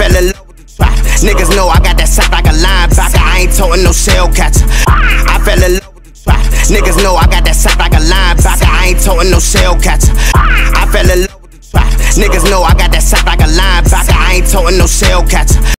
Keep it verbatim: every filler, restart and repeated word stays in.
fell in love with the trap. Niggas know I got that sack like a linebacker. I ain't toting no shell catcher. I fell in love with the trap. Niggas know I got that sack like a linebacker. I ain't toting no shell catcher. I fell in love with the trap. Niggas know I got that sack like a linebacker. I ain't toting no shell catcher.